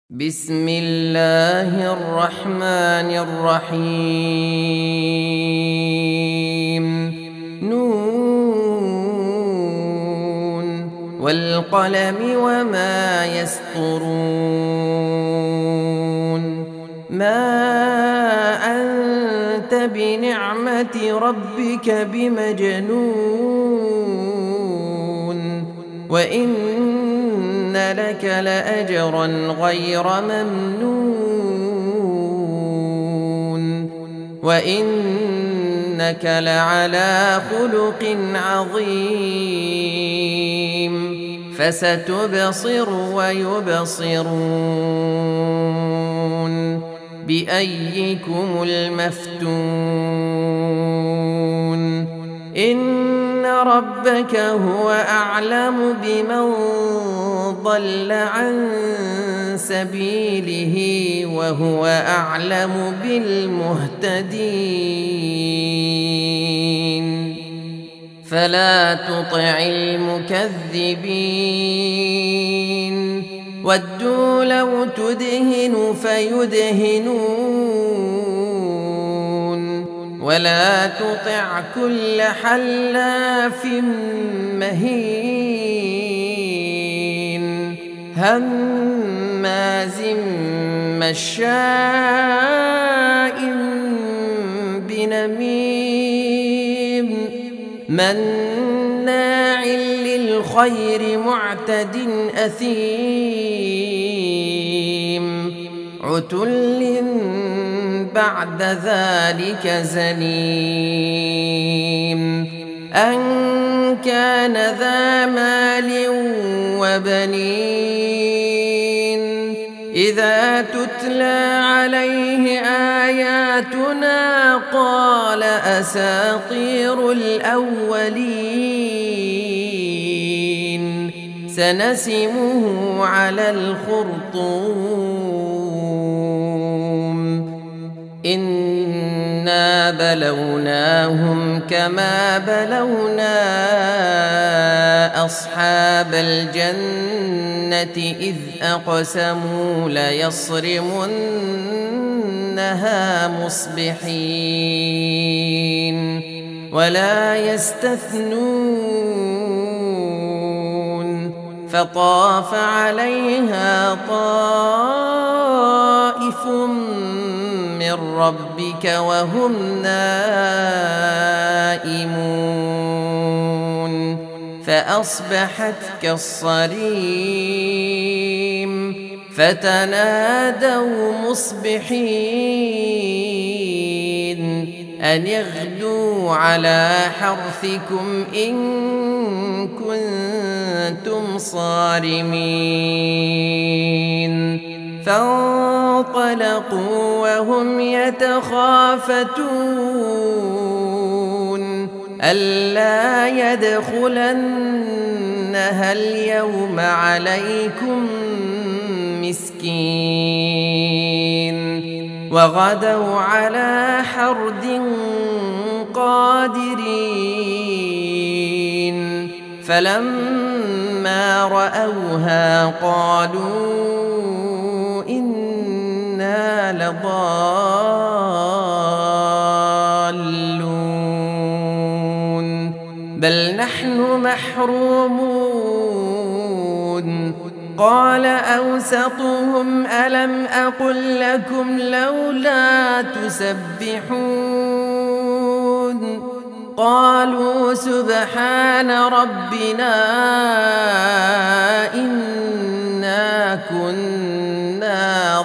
بسم الله الرحمن الرحيم. نون والقلم وما يسطرون. ما أنت بنعمة ربك بمجنون، وإن لك لأجرا غير ممنون، وإنك لعلى خلق عظيم. فستبصر ويبصرون بأيكم المفتون. إن ربك هو أعلم بمن ضل عن سبيله وهو أعلم بالمهتدين. فلا تطع المكذبين، ودوا لو تدهن فيدهنون، ولا تطع كل حلاف مهين هماز مشاء بنميم مناع للخير معتد أثيم عتل بعد ذلك زنيم أن كان ذا مال وبنين إذا تتلى عليه آياتنا قال أساطير الأولين سنسمه على الخرطوم. إنا بلوناهم كما بلونا أصحاب الجنة إذ أقسموا ليصرمنها مصبحين ولا يستثنون. فطاف عليها طائف من ربك وهم نائمون فأصبحت كالصريم. فتنادوا مصبحين أن اغدوا على حرثكم إن كنتم صارمين. فانطلقوا وهم يتخافتون ألا يدخلنها اليوم عليكم مسكين. وغدوا على حرد قادرين فلما رأوها قالوا إنا لضالون بل نحن محرومون. قال أوسطهم ألم أقل لكم لولا تسبحون. قالوا سبحان ربنا إنا كنا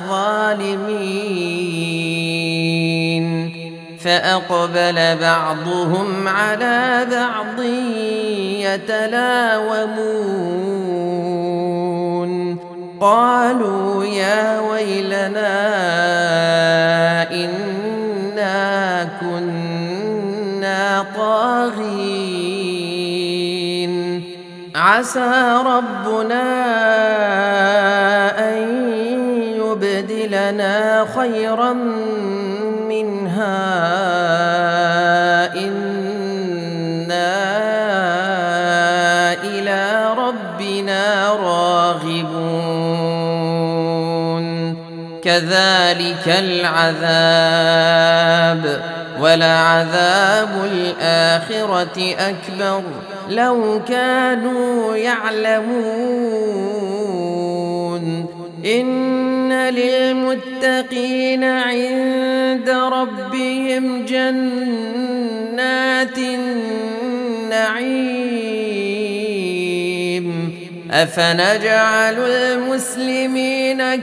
ظالمين. فأقبل بعضهم على بعض يتلاومون قالوا يا ويلنا إنا كنا طاغين. عسى ربنا أن يبدلنا خيرا منها إنا إلى ربنا راغبون. كذلك العذاب ولعذاب الآخرة أكبر لو كانوا يعلمون إن للمتقين عند ربهم جنات النعيم أفنجعل المسلمين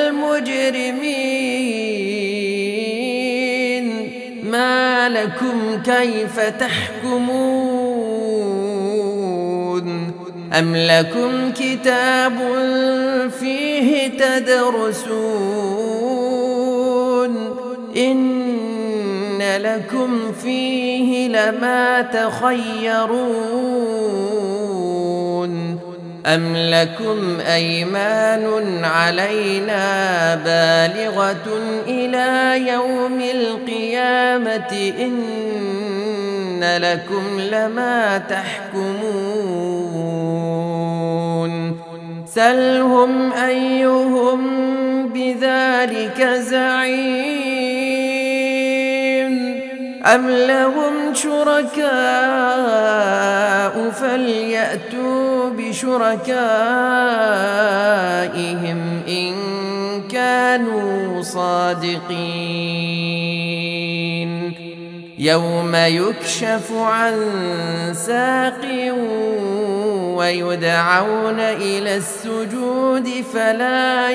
كالمجرمين ما لكم كيف تحكمون أم لكم كتاب فيه تدرسون إن لكم فيه لما تخيرون أم لكم أيمان علينا بالغة إلى يوم القيامة إن لكم لما تحكمون سلهم أيهم بذلك زعيم أم لهم شركاء فليأتوا بشركائهم إن كانوا صادقين يوم يكشف عن ساق ويدعون إلى السجود فلا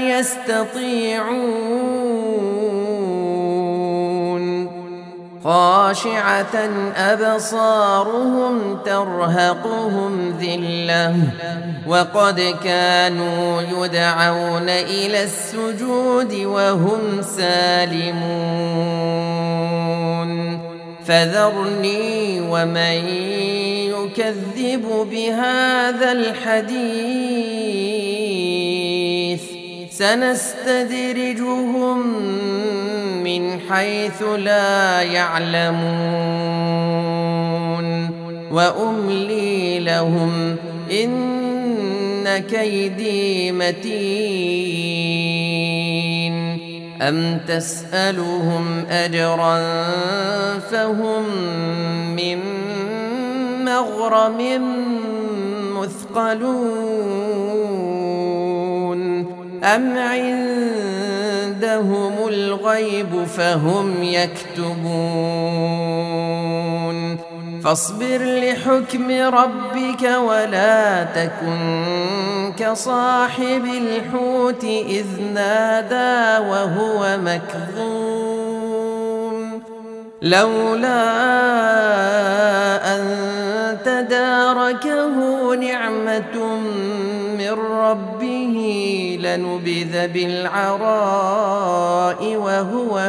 يستطيعون خاشعة أبصارهم ترهقهم ذلة وقد كانوا يدعون إلى السجود وهم سالمون فذرني ومن يكذب بهذا الحديث سنستدرجهم من حيث لا يعلمون وأملي لهم إن كيدي متين أم تسألهم أجرا فهم من مغرم مثقلون أم عندهم الغيب فهم يكتبون فاصبر لحكم ربك ولا تكن كصاحب الحوت إذ نادى وهو مكظوم لولا أن تداركه نعمة من ربه لنبذ بالعراء وهو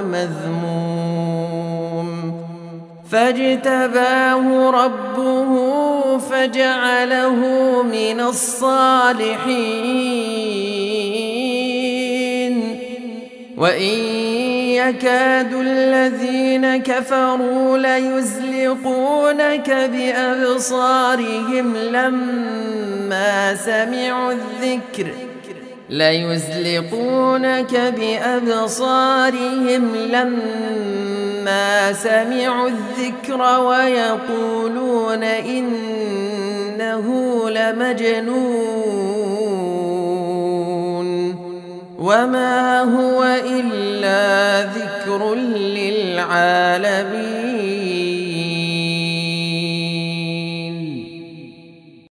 مذموم فاجتباه ربه فجعله من الصالحين وإن يكاد الذين كفروا ليزلقونك بأبصارهم لما سمعوا الذكر ويقولون إنه لمجنون وما هو إلا ذكر للعالمين